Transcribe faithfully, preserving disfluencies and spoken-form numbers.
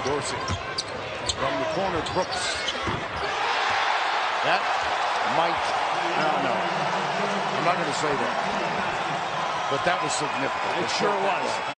Dorsey from the corner, Brooks. That might, no, no. I'm not going to say that. But that was significant. It sure was.